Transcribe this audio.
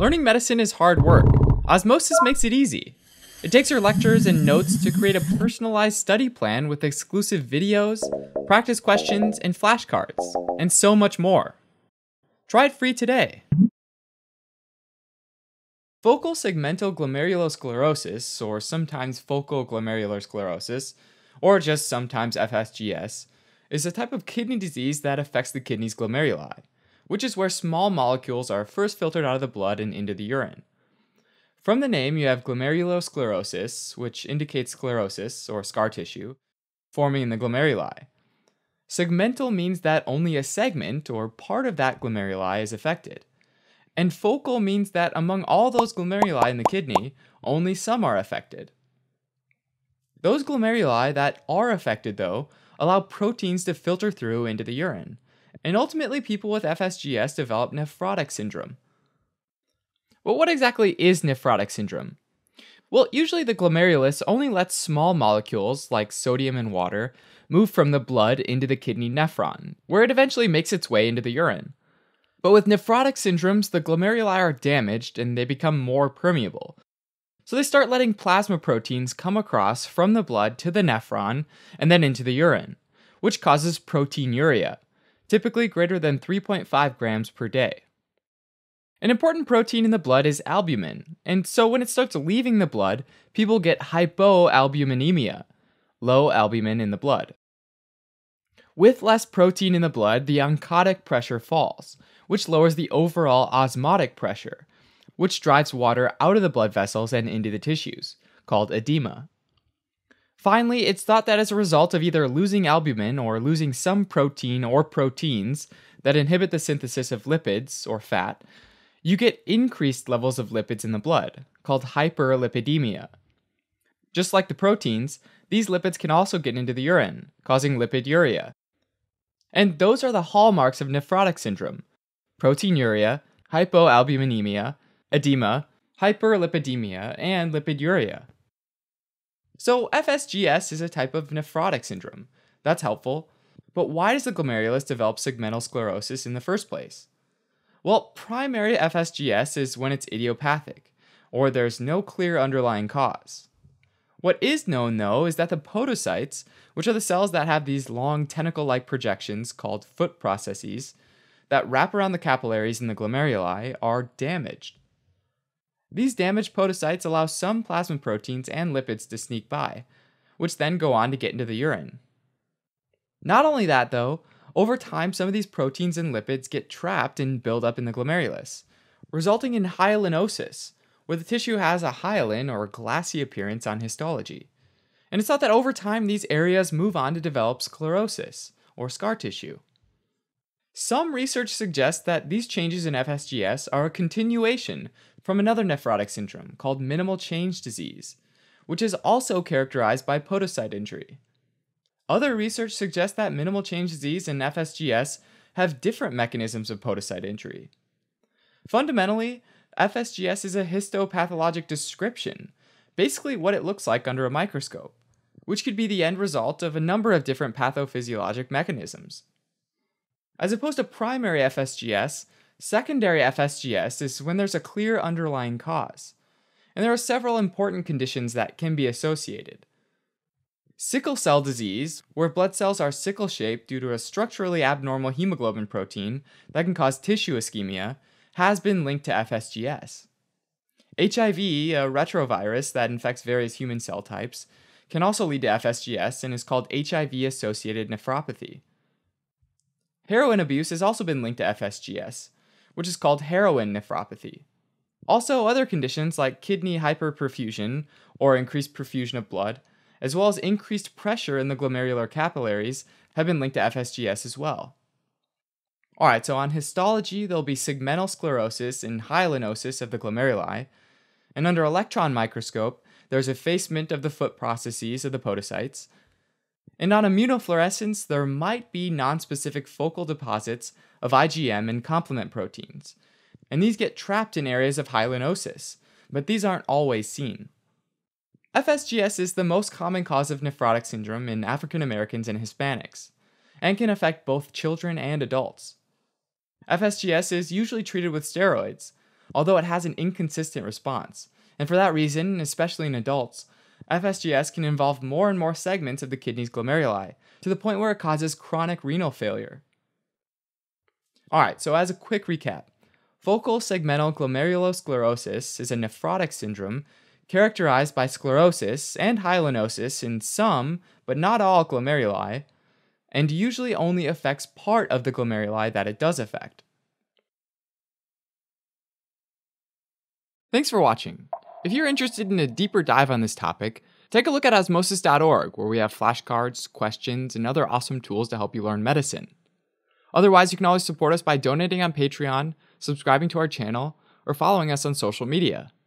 Learning medicine is hard work. Osmosis makes it easy. It takes your lectures and notes to create a personalized study plan with exclusive videos, practice questions, and flashcards, and so much more. Try it free today. Focal segmental glomerulosclerosis, or sometimes focal glomerular sclerosis, or just sometimes FSGS, is a type of kidney disease that affects the kidney's glomeruli, which is where small molecules are first filtered out of the blood and into the urine. From the name, you have glomerulosclerosis, which indicates sclerosis, or scar tissue, forming in the glomeruli. Segmental means that only a segment, or part of that glomeruli, is affected. And focal means that among all those glomeruli in the kidney, only some are affected. Those glomeruli that are affected, though, allow proteins to filter through into the urine, and ultimately people with FSGS develop nephrotic syndrome. But what exactly is nephrotic syndrome? Well, usually the glomerulus only lets small molecules, like sodium and water, move from the blood into the kidney nephron, where it eventually makes its way into the urine. But with nephrotic syndromes, the glomeruli are damaged and they become more permeable. So they start letting plasma proteins come across from the blood to the nephron and then into the urine, which causes proteinuria, typically greater than 3.5 grams per day. An important protein in the blood is albumin, and so when it starts leaving the blood, people get hypoalbuminemia, low albumin in the blood. With less protein in the blood, the oncotic pressure falls, which lowers the overall osmotic pressure, which drives water out of the blood vessels and into the tissues, called edema. Finally, it's thought that as a result of either losing albumin or losing some protein or proteins that inhibit the synthesis of lipids, or fat, you get increased levels of lipids in the blood, called hyperlipidemia. Just like the proteins, these lipids can also get into the urine, causing lipiduria. And those are the hallmarks of nephrotic syndrome: proteinuria, hypoalbuminemia, edema, hyperlipidemia, and lipiduria. So FSGS is a type of nephrotic syndrome. That's helpful. But why does the glomerulus develop segmental sclerosis in the first place? Well, primary FSGS is when it's idiopathic, or there's no clear underlying cause. What is known, though, is that the podocytes, which are the cells that have these long tentacle-like projections called foot processes, that wrap around the capillaries in the glomeruli, are damaged. These damaged podocytes allow some plasma proteins and lipids to sneak by, which then go on to get into the urine. Not only that, though, over time some of these proteins and lipids get trapped and build up in the glomerulus, resulting in hyalinosis, where the tissue has a hyaline or glassy appearance on histology. And it's thought that over time these areas move on to develop sclerosis, or scar tissue. Some research suggests that these changes in FSGS are a continuation from another nephrotic syndrome called minimal change disease, which is also characterized by podocyte injury. Other research suggests that minimal change disease and FSGS have different mechanisms of podocyte injury. Fundamentally, FSGS is a histopathologic description, basically what it looks like under a microscope, which could be the end result of a number of different pathophysiologic mechanisms. As opposed to primary FSGS, secondary FSGS is when there's a clear underlying cause, and there are several important conditions that can be associated. Sickle cell disease, where blood cells are sickle-shaped due to a structurally abnormal hemoglobin protein that can cause tissue ischemia, has been linked to FSGS. HIV, a retrovirus that infects various human cell types, can also lead to FSGS and is called HIV-associated nephropathy. Heroin abuse has also been linked to FSGS, which is called heroin nephropathy. Also, other conditions like kidney hyperperfusion, or increased perfusion of blood, as well as increased pressure in the glomerular capillaries, have been linked to FSGS as well. Alright, so on histology, there'll be segmental sclerosis and hyalinosis of the glomeruli, and under electron microscope, there's effacement of the foot processes of the podocytes, and on immunofluorescence, there might be nonspecific focal deposits of IgM and complement proteins, and these get trapped in areas of hyalinosis, but these aren't always seen. FSGS is the most common cause of nephrotic syndrome in African Americans and Hispanics, and can affect both children and adults. FSGS is usually treated with steroids, although it has an inconsistent response. And for that reason, especially in adults, FSGS can involve more and more segments of the kidney's glomeruli, to the point where it causes chronic renal failure. Alright, so as a quick recap, focal segmental glomerulosclerosis is a nephrotic syndrome characterized by sclerosis and hyalinosis in some, but not all, glomeruli, and usually only affects part of the glomeruli that it does affect. Thanks for watching. If you're interested in a deeper dive on this topic, take a look at osmosis.org, where we have flashcards, questions, and other awesome tools to help you learn medicine. Otherwise, you can always support us by donating on Patreon, subscribing to our channel, or following us on social media.